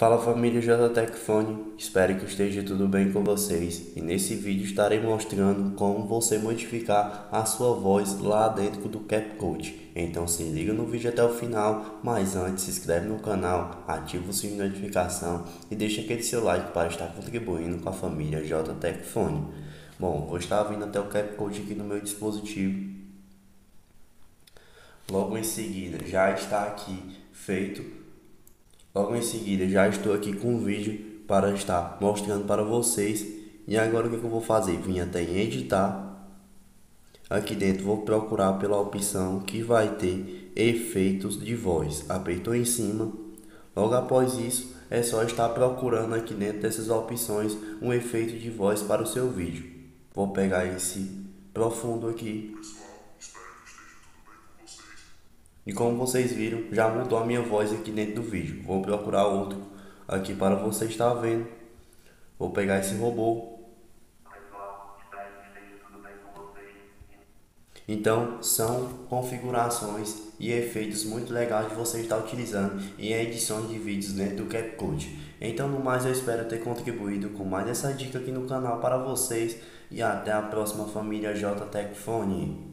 Fala família JTech Fone, espero que esteja tudo bem com vocês e nesse vídeo estarei mostrando como você modificar a sua voz lá dentro do CapCut. Então se liga no vídeo até o final, mas antes se inscreve no canal, ativa o sininho de notificação e deixa aquele seu like para estar contribuindo com a família JTech Fone. Bom, vou estar vindo até o CapCut aqui no meu dispositivo. Logo em seguida já está aqui feito. Logo em seguida já estou aqui com um vídeo para estar mostrando para vocês. E agora o que eu vou fazer? Vim até em editar. Aqui dentro vou procurar pela opção que vai ter efeitos de voz. Apertou em cima. Logo após isso é só estar procurando aqui dentro dessas opções um efeito de voz para o seu vídeo. Vou pegar esse profundo aqui. E como vocês viram, já mudou a minha voz aqui dentro do vídeo. Vou procurar outro aqui para você estar vendo. Vou pegar esse robô. Então, são configurações e efeitos muito legais de você estar utilizando em edições de vídeos dentro do CapCut. Então, no mais, eu espero ter contribuído com mais essa dica aqui no canal para vocês. E até a próxima família JTech Fone.